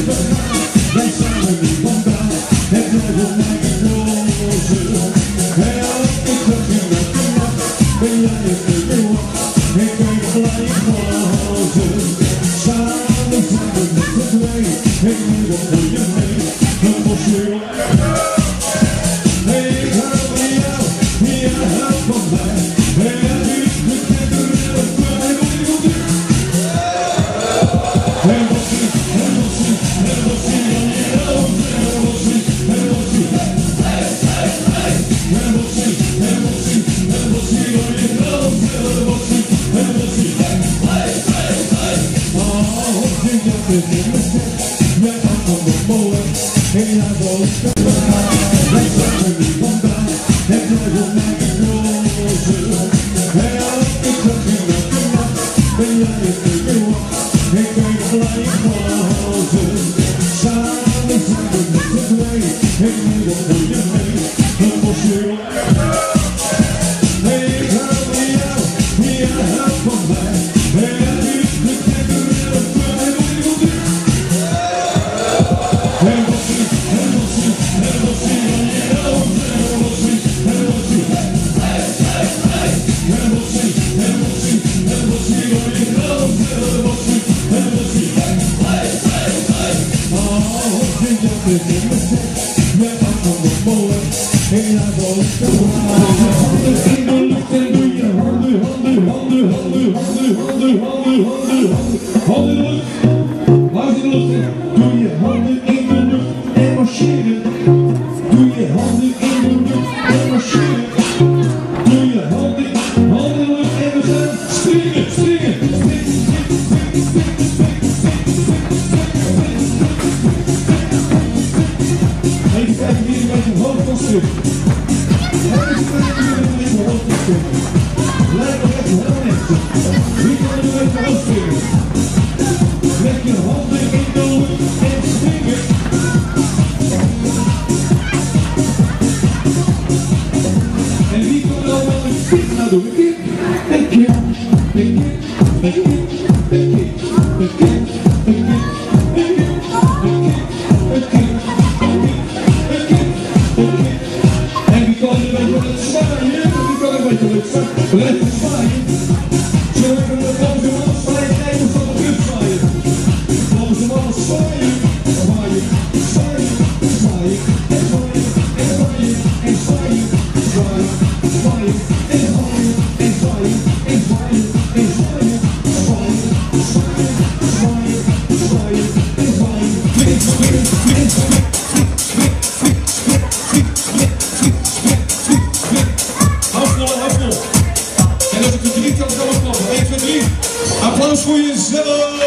Applaus voor jezelf!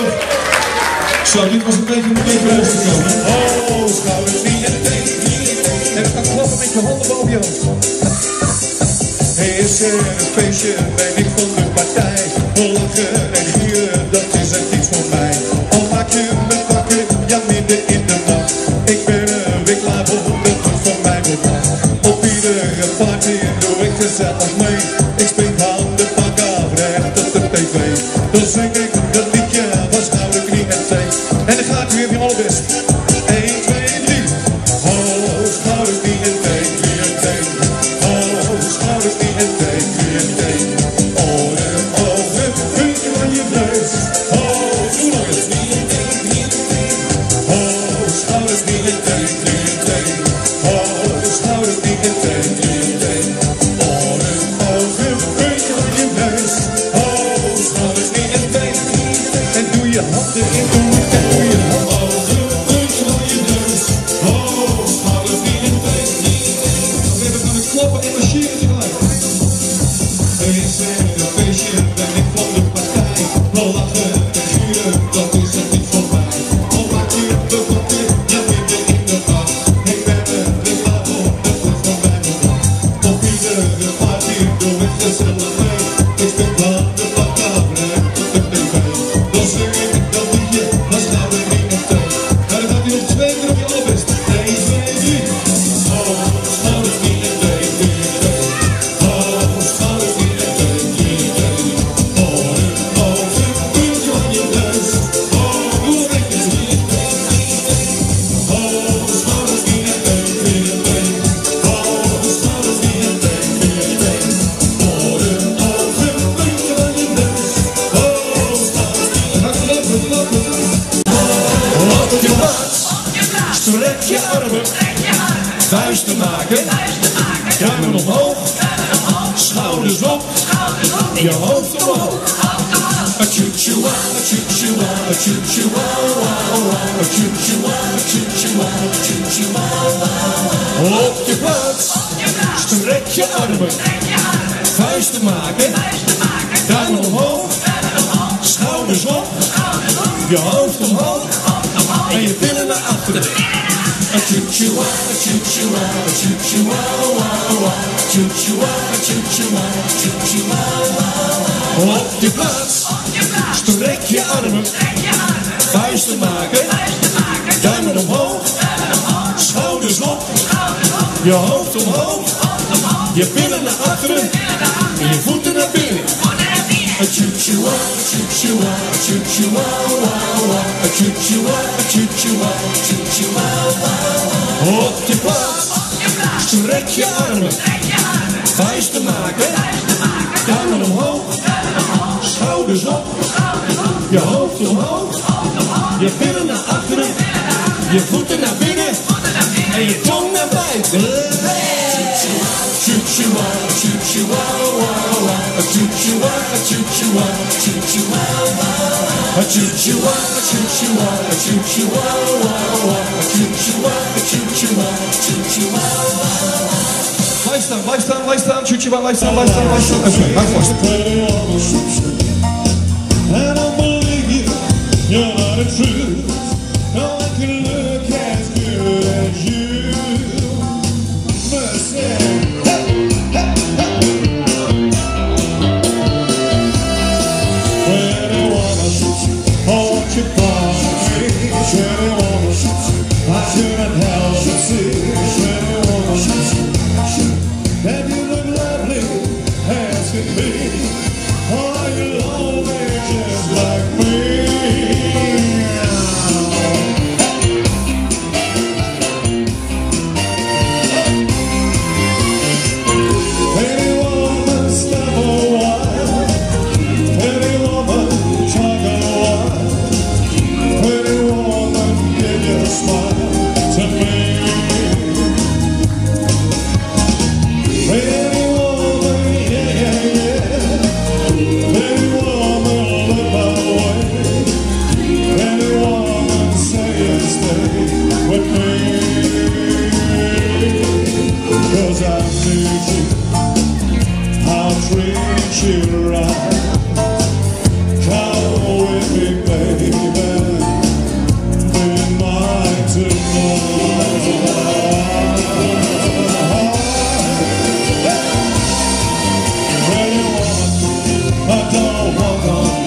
Zo, dit was een beetje rustig komen. Oh, schouders niet en teen. En ga klappen met je handen boven je hoofd. Is er een feestje, ben ik van de partij. Lachen en gieren, dat is echt iets voor mij. Al maak je me wakker, ja midden in de nacht. Ik ben er weer klaar voor, dat het van mij wordt laat. Op iedere party doe ik gezellig mee. Ik spring van de pak af, recht op de tv. Dan zing ik dat liedje van schouder, knie en teen. En dan gaat u weer van allerbest. 1, 2, 3. Oh, schouder, knie en teen, knie en teen. Oh, schouder, knie en teen, knie en teen. Oren, ogen, puntje van je neus. Oh, doe nog eens. Oh, schouder, knie en teen, knie en teen. Oh, schouder, knie en teen, knie en teen. Oren, ogen, puntje van je neus. Oh, schouder, knie en teen. En doe je handen in, doe je handen. Ogen, puntje van je neus. Oh, schouder, knie en teen. We hebben gaan klappen en marcheren tegelijk. Is er een feestje, ben ik van de partij. Wel lachen en gieren, dat is het niet voor mij. Al maak je de wakker, ja midden in de nacht. Ik ben er weer klaar voor, dat wordt van mij bedacht. Op iedere party doe ik gezellig mee. Ik speel van de pak af, recht op de tv. Dan zing ik dat liedje, dan staan we niet op thee. En dan gaat hij op 2 keer op je allerbest. 1, 2, 3. Oh, schouder, knie en teen, knie en teen. Oh, schouder, knie en teen, knie en teen. je hoofd omhoog. A choo-choo-wa, a choo-choo-wa, a choo-choo-wa, a choo-choo-wa, a choo-choo-wa, a choo-choo-wa. Op je plaats, strek je armen, vuisten maken, duimen omhoog, schouders op, je hoofd omhoog en je billen naar achteren. A choo-choo-wa, a choo-choo-wa, a choo-choo-wa, a choo-choo-wa, a choo-choo-wa, a choo-choo-wa. Op je plaats, strek je armen, vuisten maken, duimen omhoog, schouders op, je hoofd omhoog, je billen naar achteren en je voeten naar binnen. A choo-choo-wa, a choo-choo-wa, a choo-choo-wa, a choo-choo-wa, a choo-choo-wa, a choo-choo-wa. Op je plaats, strek je armen, vuisten maken, duimen omhoog, schouders op, je hoofd omhoog, je billen naar achteren, je voeten naar binnen en je tong naar buiten. Choo-choo-wa, choo-choo-wa, a choo-choo-wa, a choo-choo-wa, a choo-choo-wa, a choo-choo-wa, a choo-choo-wa, a choo-choo-wa, a choo-choo-wa, a choo-choo-wa, a choo-choo-wa. Blijf staan, choo-choo-wa, blijf staan. Oké, hou vast. I don't believe you, you're not a truth. No one can look as good as you. But say, I couldn't help but see that you look lovely, asking me, are you lonely just like me? Any woman stop a while, any woman talk a while, any woman give you a smile to me. Any woman, yeah. Any woman look my way. Any woman say stay with me. 'Cause I need you, I'll treat you right. Come with me, baby. Be mine tonight. I don't want